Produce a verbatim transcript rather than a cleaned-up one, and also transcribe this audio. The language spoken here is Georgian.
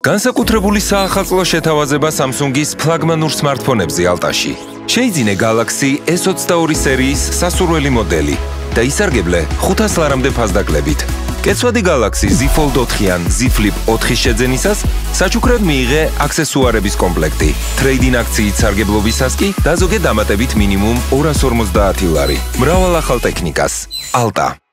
განსაკუთრებული საახალწლო შეთავაზება Samsung-ის ფლაგმანურ სმარტფონებზე Alta-ში. შეიძინე Galaxy S ოცდაორი სერიის სასურველი მოდელი და ისარგებლე ხუთას ლარამდე ფასდაკლებით. კეცვადი Galaxy Z Fold ოთხი-ან Z Flip ოთხის შეძენისას საჩუქრად მიიღე აქსესუარების კომპლექტი. Trade-in აქციით სარგებლობისას კი დაზოგე დამატებით მინიმუმ ორას ორმოცდაათი ლარი. მრავალ ახალ ტექნიკას. Alta.